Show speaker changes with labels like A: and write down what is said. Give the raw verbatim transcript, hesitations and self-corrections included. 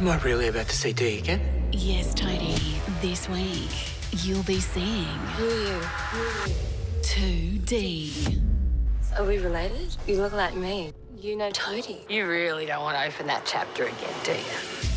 A: Am I really about to see Dee again?
B: Yes, Toadie. This week, you'll be seeing...
C: Who are you?
B: two D.
C: Are we related? You look like me. You know Toadie. You really don't want to open that chapter again, do you?